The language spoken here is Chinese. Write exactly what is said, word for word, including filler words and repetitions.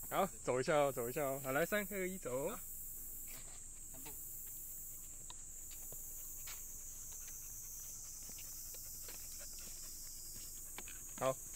好，走一下哦，走一下哦。好，来，三二一，走。 三步。 好。